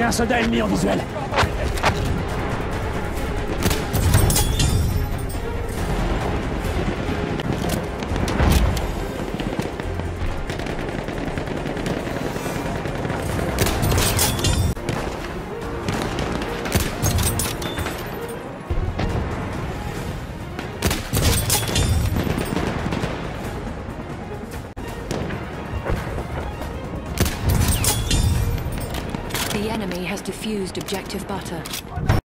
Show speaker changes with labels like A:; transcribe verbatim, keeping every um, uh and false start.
A: un soldat ennemi en visuel.
B: The enemy has defused objective butter.